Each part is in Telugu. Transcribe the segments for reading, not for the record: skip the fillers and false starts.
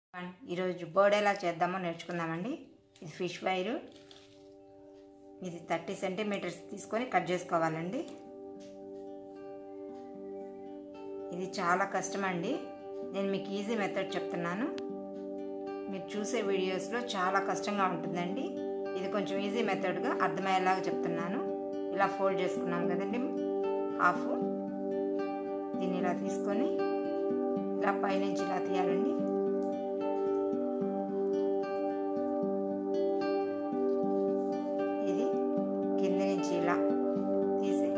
ఈరోజు బర్డ్ ఎలా చేద్దామో నేర్చుకుందామండి. ఇది ఫిష్ వైరు, ఇది 30 సెంటీమీటర్స్ తీసుకొని కట్ చేసుకోవాలండి. ఇది చాలా కష్టమండి. నేను మీకు ఈజీ మెథడ్ చెప్తున్నాను. మీరు చూసే వీడియోస్లో చాలా కష్టంగా ఉంటుందండి. ఇది కొంచెం ఈజీ మెథడ్గా అర్థమయ్యేలాగా చెప్తున్నాను. ఇలా ఫోల్డ్ చేసుకున్నాం కదండి, హాఫ్. దీన్ని ఇలా తీసుకొని ఇలా పైనుంచి ఇలా తీయాలండి. ఇది కింద నుంచి ఇలా తీసి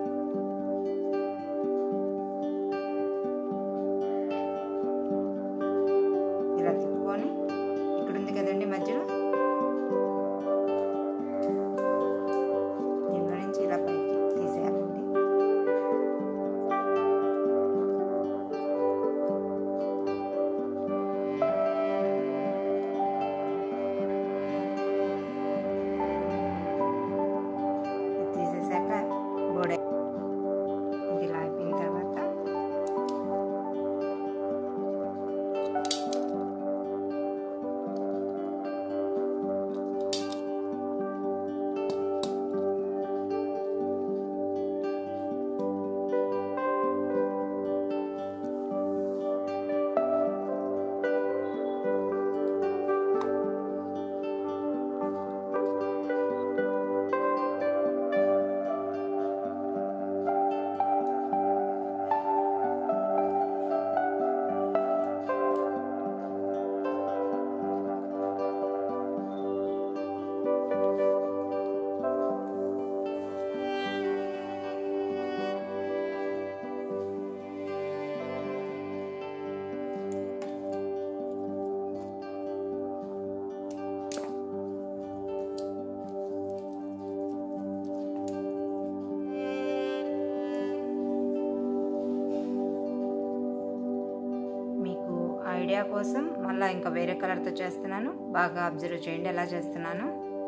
ఇలా తిప్పుకొని ఇక్కడ ఉంది కదండి మధ్యలో, దీని నుంచి ఇలా పైకి తీసేయాలండి. తీసేసాక గోడ ఇది ఇలా అయిపోయిన తర్వాత ఐడియా కోసం మళ్ళీ ఇంకా వేరే కలర్తో చేస్తున్నాను. బాగా అబ్జర్వ్ చేయండి ఎలా చేస్తున్నాను.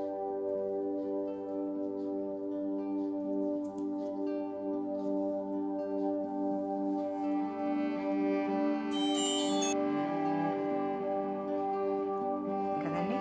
కదండి,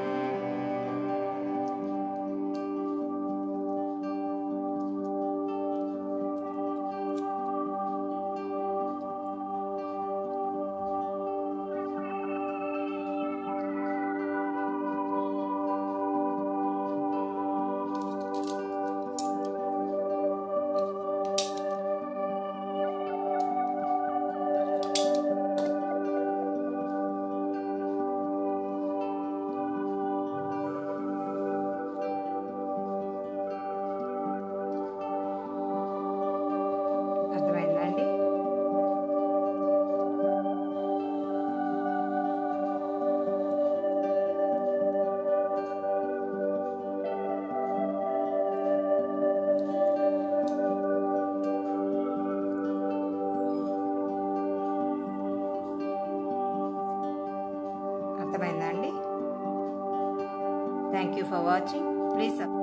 అర్థమైందండి. అర్థమైందా అండి? Thank you for watching. Please